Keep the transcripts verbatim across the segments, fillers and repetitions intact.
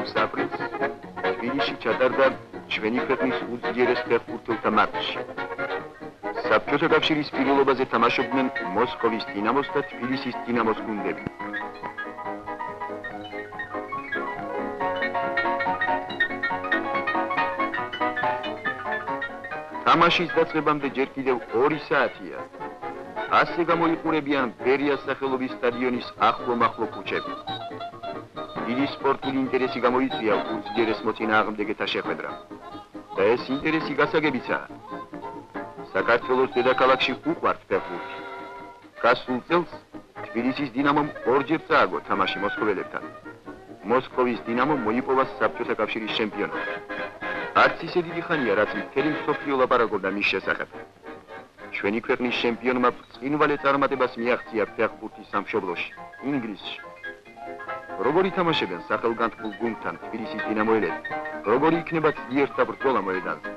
ათექვსი აპრილს თბილისში ჩატარდა ჩვენი ქვეყნის უძლიერეს ფეხბურთელთა მატჩი. საბჭოთა კავშირის პირველობაზე თამაშობდნენ მოსკოვის დინამოს და თბილისის დინამოს გუნდები. თამაშის დაწყებამდე ჯერ კიდევ ორი საათია. ასე გამოიყურებიან ბერიას სახელობის სტადიონის ახლო-მახლო ქუჩები. დიდი სპორტული ინტერესი გამოიწვია უძლიერეს მოწინააღმდეგეთა შეხვედრამ. და ეს ინტერესი გასაგებიცაა. საქართველოს დედაქალაქში უყვართ ფეხბურთი. გასულ წელს თბილისის დინამომ ორჯერ წააგო თამაში მოსკოველებთან. მოსკოვის დინამო მოიპოვა საბჭოთა კავშირის ჩემპიონატი. არც ისე დიდი ხანია, რაც მთელი მსოფლიო ლაპარაკობდა მის შესახებ. ჩვენი ქვეყნის ჩემპიონმა ბრწყინვალე წარმატებას მიაღწია ფეხბურთის სამშობლოში, ინგლისში. როგორი თამაშებენ სახელგანთქმულ გუნდთან თბილისის დინამოელები, როგორი იქნება ძლიერთა ბრძოლა მოედანზე.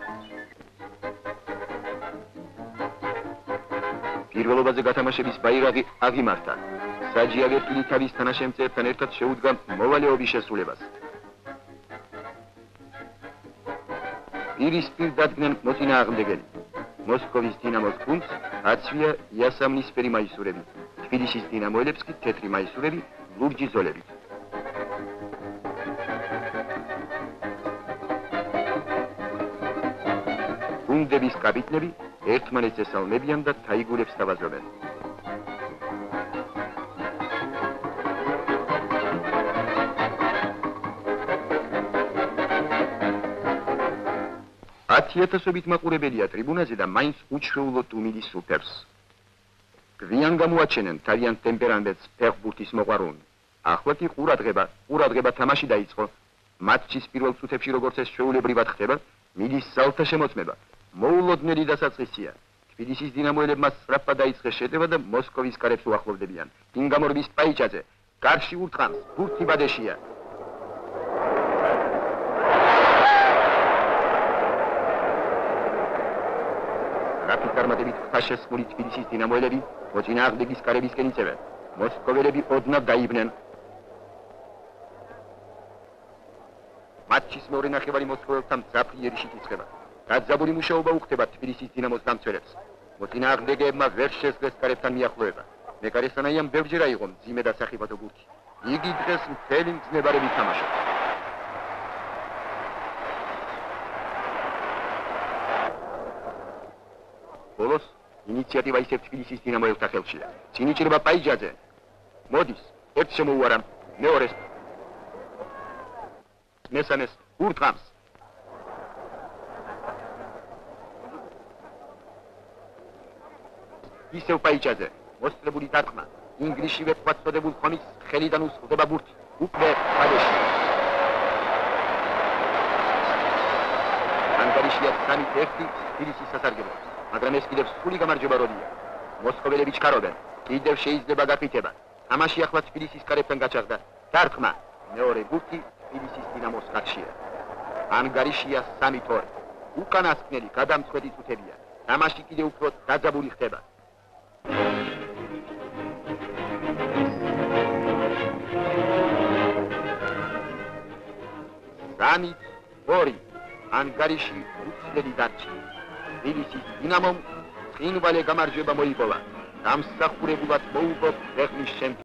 პირველობაზე გათამაშების ბაირაღი აღიმართა. საჯი აგერტილი თავის თანაშემწეებთან ერთად შეუდგა მოვალეობის შესრულებას. პირისპირ დადგნენ მოწინააღმდეგელი. მოსკოვის დინამოს გუნდს აცვია იასამნისფერი მაისურები, თბილისის დინამოელებს კი თეთრი მაისურები, ლურჯი ზოლებით. გუნდების კაპიტნები ერთმანეთს ესალმებიან და თაიგურებს თავაზობენ. ათი ათასობით მაყურებელია ტრიბუნაზე და მაინც უჩვეულოდ უმიდის სუფერს. გვიან გამოაჩენენ თავიანთ ტემპერამენტს ფეხბურთის მოყვარულნი. ახლა კი ყურადღება, ყურადღება თამაში დაიწყო. მატჩის პირველ წუთებში როგორც ეს ჩვეულებრივად ხდება, მიდის ძალთა შემოწმება. მოულოდნელი დასაწყისია. თბილისის დინამოელებმა სწრაფად დაიწყეს შეტევა და მოსკოვის კარებს უახლოვდებიან. ინგამორბის პაიჭაძე გარში ურტყამს, ბურთი ბადეშია. რაფით წარმატებით ხაშესმული თბილისის დინამოელები მოწინააღმდეგის კარებისკენ იწევენ. მოსკოველები ოდნავ დაიბნენ. მატჩის მეორე ნახევარი მოსკოველთა მძაფრი იერიშით იწყება. გაძაბული მუშაობა უხდება თბილისის დინამოს დამცველებს. მოწინააღმდეგეებმა ვერ შესძლეს კარებთან მიახლოება. მეკარესანაიამ ბევრჯერ აიღო მძიმე და სახიფათო ბურთი. იგი დღეს მთელი მძნებარებით თამაშობს. ბოლოს ინიციატივა ისევ თბილისის დინამოელთა ხელშია. წინ იჭრება პაიჯაძე. მოდის, ერთ შემოუარა, მეორეს. მესამეს ურტყამს. ისევ პაიჯაძე, მოსწრებული დარტყმა. ინგლისშივე ყვაწოდებულ ხომის ხელიდან უსხლდება ბურთი. უკვე ბადეში. ანგარიშია სამით ერთი თბილისის სასარგებლო. მაგრამ ეს კიდევ სრული გამარჯვება როდია. მოსკოველები ჩქარობენ. კიდევ შეიძლება გაკეთება. თამაში ახლა თბილისის კარებთან გაჩაღდა. დარტყმა. მეორე ბურთი თბილისის დინამოს კაცშია. ანგარიშია სამით ორი. უკანასკნელი გადამწყვეტი წუთებია. თამაში კიდევ უფრო დაძაბული ხდება. სამით ორი. ანგარიში უცვლელი დარჩა. თბილისის დინამომ ბრწყინვალე გამარჯვება მოიპოვა. დამსახურებულად მოუპო ქვეყნის ჩემპიონატს.